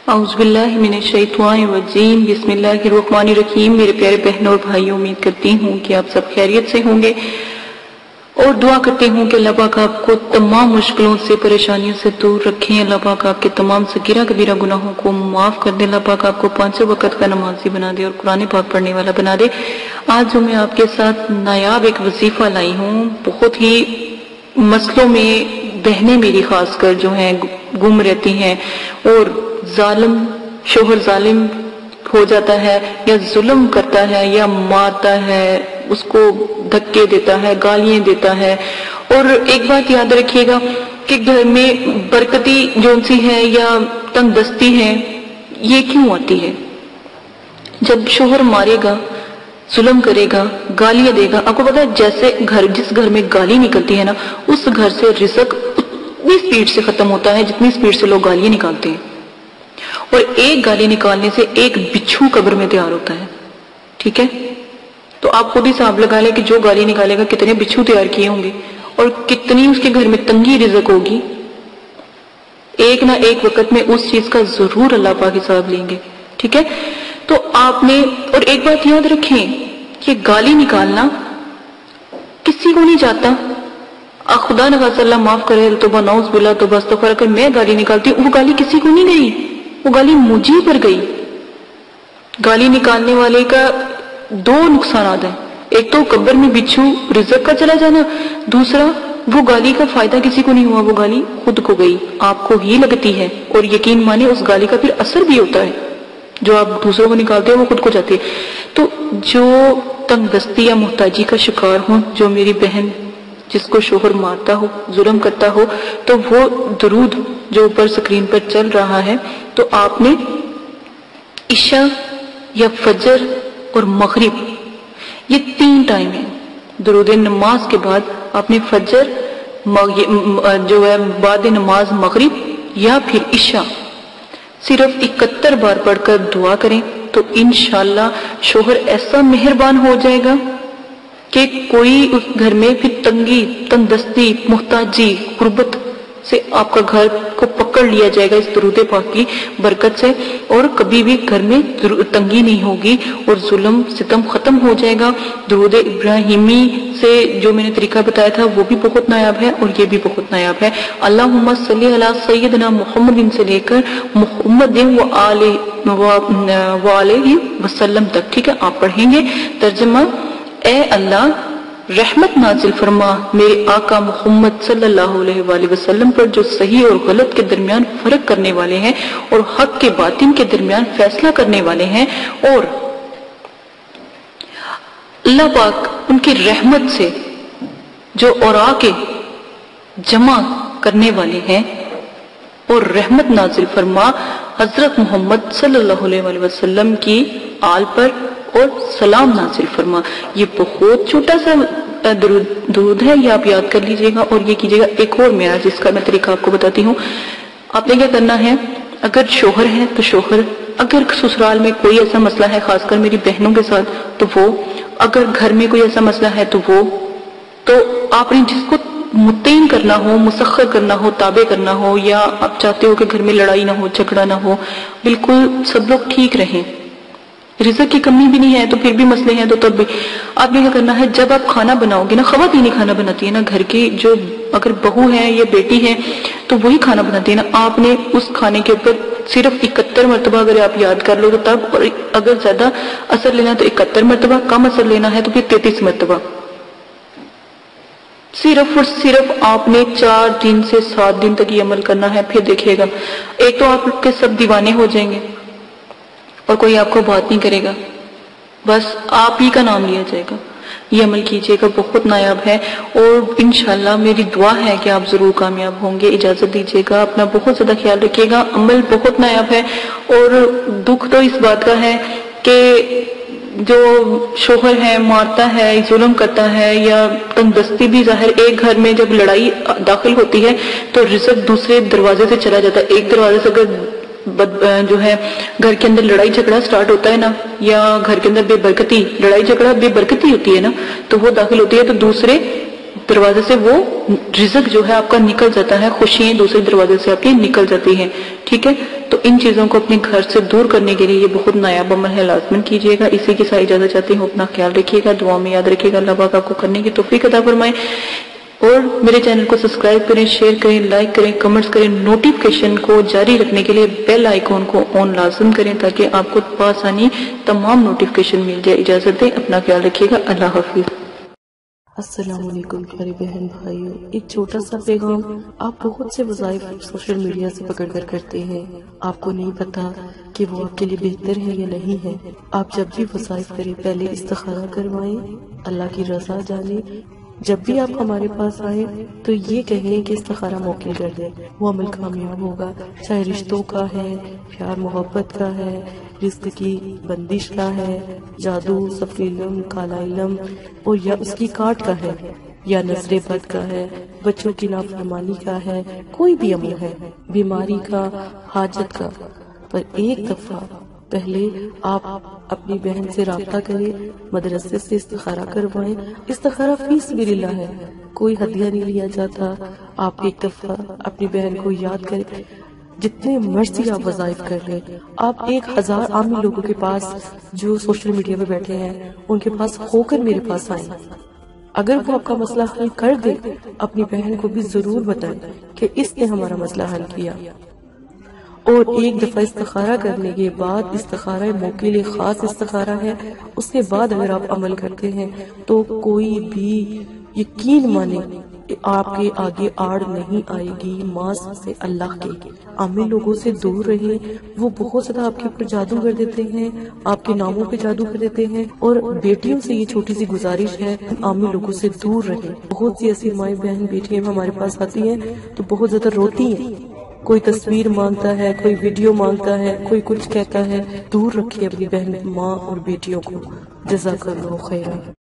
اعوذ باللہ من الشیطان الرجیم، بسم اللہ الرحمن الرحیم۔ میرے پیارے بہنوں اور بھائیوں، امید کرتی ہوں کہ آپ سب خیریت سے ہوں گے اور دعا کرتی ہوں کہ اللہ پاک آپ کو تمام مشکلوں سے، پریشانیوں سے دور رکھیں۔ اللہ پاک آپ کے تمام صغیرہ کبیرہ گناہوں کو معاف کر دے۔ اللہ پاک آپ کو پانچوں وقت کا نمازی بنا دے اور قرآن پاک پڑھنے والا بنا دے۔ آج جو میں آپ کے ساتھ نایاب ایک وظیفہ لائی ہوں، بہت ہی مسئلوں میں بہنیں میری خاص کر جو ہیں گم رہتی ہیں اور شوہر ظالم ہو جاتا ہے یا ظلم کرتا ہے یا مارتا ہے، اس کو دھکے دیتا ہے، گالیاں دیتا ہے۔ اور ایک بات یاد رکھیے گا کہ گھر میں برکتی جون سی ہے یا تنگ دستی ہے، یہ کیوں آتی ہے؟ جب شوہر مارے گا، ظلم کرے گا، گالیاں دے گا، آپ کو پتا ہے جیسے جس گھر میں گالی نکلتی ہے نا، اس گھر سے رزق اتنی سپیڈ سے ختم ہوتا ہے جتنی سپیڈ سے لوگ گالیاں نکالتے ہیں۔ اور ایک گالی نکالنے سے ایک بچھو قبر میں تیار ہوتا ہے، ٹھیک ہے؟ تو آپ خود ہی حساب لگا لیں کہ جو گالی نکالے گا کتنے بچھو تیار کیے ہوں گے اور کتنی اس کے گھر میں تنگی رزق ہوگی۔ ایک نہ ایک وقت میں اس چیز کا ضرور اللہ پاک حساب لیں گے، ٹھیک ہے؟ تو آپ نے، اور ایک بات یاد رکھیں کہ گالی نکالنا کسی کو نہیں جاتا۔ خدا نخواستہ اللہ معاف کرے، توبہ نعوذ باللہ، توبہ استغفار، اگر میں گالی نکالتی ہوں، وہ گالی کسی کو نہیں گئی، وہ گالی مجھے پر گئی۔ گالی نکالنے والے کا دو نقصانات ہیں، ایک تو قبر میں بچھو رزق کا چلا جانا، دوسرا وہ گالی کا فائدہ کسی کو نہیں ہوا، وہ گالی خود کو گئی، آپ کو ہی لگتی ہے۔ اور یقین مانے اس گالی کا پھر اثر بھی ہوتا ہے، جو آپ دوسروں کو نکالتے ہیں وہ خود کو جاتی ہے۔ تو جو تنگ دستی یا محتاجی کا شکار ہوں، جو میری بہن جس کو شوہر مارتا ہو، ظلم کرتا ہو، تو وہ درود جو اوپر سکرین پر چل رہا ہے، تو آپ نے عشاء یا فجر اور مغرب، یہ 3 ٹائم ہیں۔ درود نماز کے بعد آپ نے فجر جو ہے بعد نماز مغرب یا پھر عشاء صرف 71 بار پڑھ کر دعا کریں، تو انشاءاللہ شوہر ایسا مہربان ہو جائے گا کہ کوئی اس گھر میں پھر تنگ دستی، محتاجی، غربت سے آپ کا گھر کو پکڑ لیا جائے گا اس درود پاک کی برکت سے، اور کبھی بھی گھر میں تنگی نہیں ہوگی اور ظلم ستم ختم ہو جائے گا۔ درود ابراہیمی سے جو میں نے طریقہ بتایا تھا وہ بھی بہت نایاب ہے اور یہ بھی بہت نایاب ہے۔ اللہم صلی علی سیدنا محمد سے لے کر محمد وآلہ وسلم تک، ٹھیک ہے؟ آپ پڑھیں گے۔ ترجمہ: اے اللہ رحمت نازل فرما میرے آقا محمد صلی اللہ علیہ وآلہ وسلم پر، جو صحیح اور غلط کے درمیان فرق کرنے والے ہیں اور حق کے باطل کے درمیان فیصلہ کرنے والے ہیں، اور اللہ پاک ان کی رحمت سے جو اوراق جمع کرنے والے ہیں، اور رحمت نازل فرما حضرت محمد صلی اللہ علیہ وآلہ وسلم کی آل پر اور سلام نازل فرما۔ یہ بہت چھوٹا سا درود ہے، یہ آپ یاد کر لیجئے گا اور یہ کیجئے گا۔ ایک اور میں آج اس کا میں طریقہ آپ کو بتاتی ہوں۔ آپ نے کیا کرنا ہے، اگر شوہر ہے تو شوہر، اگر سسرال میں کوئی ایسا مسئلہ ہے، خاص کر میری بہنوں کے ساتھ، تو وہ، اگر گھر میں کوئی ایسا مسئلہ ہے تو وہ، تو آپ نے جس کو مطمئن کرنا ہو، مسخر کرنا ہو، تابع کرنا ہو، یا آپ چاہتے ہو کہ گھر میں لڑائی نہ ہو، جھگڑا نہ ہو، بالکل سب لوگ ٹھیک رہیں، رزق کی کمی بھی نہیں ہے تو پھر بھی مسئلے ہیں، تو تب بھی آپ نے کیا کرنا ہے، جب آپ کھانا بناؤ گے نا، خواتین ہی کھانا بناتی ہے نا گھر کی، جو اگر بہو ہے یا بیٹی ہے تو وہی کھانا بناتی ہے نا، آپ نے اس کھانے کے اوپر صرف 71 مرتبہ اگر آپ یاد کر لو تو تب، اور اگر زیادہ اثر لینا تو 71 مرتبہ، کم اثر لینا ہے تو پھر 33 مرتبہ، صرف اور صرف آپ نے 4 دن سے 7 دن تک یہ عمل کرنا ہے۔ پھر دیکھیے گا، ایک تو آپ کے سب دیوانے ہو جائیں گے اور کوئی آپ کو بات نہیں کرے گا، بس آپ ہی کا نام لیا جائے گا۔ یہ عمل کیجئے گا، بہت نایاب ہے، اور انشاءاللہ میری دعا ہے کہ آپ ضرور کامیاب ہوں گے۔ اجازت دیجئے گا، اپنا بہت زیادہ خیال رکھیے گا، عمل بہت نایاب ہے۔ اور دکھ تو اس بات کا ہے کہ جو شوہر ہے مارتا ہے، ظلم کرتا ہے، یا تنگ دستی بھی ظاہر، ایک گھر میں جب لڑائی داخل ہوتی ہے تو رزق دوسرے دروازے سے چلا جاتا ہے۔ ایک دروازے سے اگر جو ہے گھر کے اندر لڑائی جھگڑا سٹارٹ ہوتا ہے نا، یا گھر کے اندر بے برکتی، لڑائی جھگڑا بے برکتی ہوتی ہے نا، تو وہ داخل ہوتی ہے تو دوسرے دروازے سے وہ رزق جو ہے آپ کا نکل جاتا ہے، خوشیاں دوسرے دروازے سے آپ کی نکل جاتی ہیں، ٹھیک ہے؟ تو ان چیزوں کو اپنے گھر سے دور کرنے کے لیے یہ بہت نایاب عمل ہے، لازمن کیجیے گا۔ اسی کے ساتھ اجازت چاہتی ہوں، اپنا خیال رکھیے گا، دعا میں یاد رکھیے گا، اللہ پاک آپ کو کرنے کی توفیق عطا فرمائے۔ اور میرے چینل کو سبسکرائب کریں، شیئر کریں، لائک کریں، کمنٹس کریں، نوٹیفیکیشن کو جاری رکھنے کے لیے بیل آئیکن کو آن لازم کریں تاکہ آپ کو بآسانی تمام نوٹیفیکیشن مل جائے۔ اجازت دیں، اپنا خیال رکھیے گا، اللہ حافظ۔ السلام علیکم پیارے بہن بھائیوں، ایک چھوٹا سا پیغام۔ آپ بہت سے وظائف سوشل میڈیا سے پکڑ کر کرتے ہیں، آپ کو نہیں پتا کہ وہ آپ کے لیے بہتر ہے یا نہیں ہے۔ آپ جب بھی وظائف کریں پہلے استخارہ کروائیں، اللہ کی رضا جانیں۔ جب بھی آپ ہمارے پاس آئیں تو یہ کہیں کہ استخارہ موکل کر دیں، وہ عمل کامیاب ہوگا، چاہے رشتوں کا ہے، پیار محبت کا ہے، رزق کی بندش کا ہے، جادو، صفر علم، کالا علم، اور یا اس کی کاٹ کا ہے، یا نظر بد کا ہے، بچوں کی نافرمانی کا ہے، کوئی بھی عمل ہے، بیماری کا، حاجت کا۔ پر ایک دفعہ پہلے آپ اپنی بہن سے رابطہ کریں، مدرسے سے استخارہ کروائیں۔ استخارہ فی سبیل اللہ ہے، کوئی ہدیہ نہیں لیا جاتا۔ آپ ایک دفعہ اپنی بہن کو یاد کریں، جتنے مرضی آپ وظائف کر لیں۔ آپ 1000 عامی لوگوں کے پاس جو سوشل میڈیا پہ بیٹھے ہیں ان کے پاس ہو کر میرے پاس آئیں، اگر وہ آپ کا مسئلہ حل کر دے اپنی بہن کو بھی ضرور بتائیں کہ اس نے ہمارا مسئلہ حل کیا۔ اور ایک دفعہ استخارہ کرنے کے بعد، استخارہ موکل خاص استخارہ ہے، اس کے بعد اگر آپ عمل کرتے ہیں تو کوئی بھی یقین مانے آپ کے آگے آڑ نہیں آئے گی۔ ماس سے اللہ کے عامی لوگوں سے دور رہیں، وہ بہت زیادہ آپ کے اوپر جادو کر دیتے ہیں، آپ کے ناموں پہ جادو کر دیتے ہیں۔ اور بیٹیوں سے یہ چھوٹی سی گزارش ہے، عامی لوگوں سے دور رہیں۔ بہت سی ایسی مائیں بہن بیٹیاں ہمارے پاس آتی ہیں تو بہت زیادہ روتی ہیں، کوئی تصویر مانگتا ہے، کوئی ویڈیو مانگتا ہے، کوئی کچھ کہتا ہے۔ دور رکھیے اپنی بہن، ماں اور بیٹیوں کو۔ جزاک اللہ خیرا۔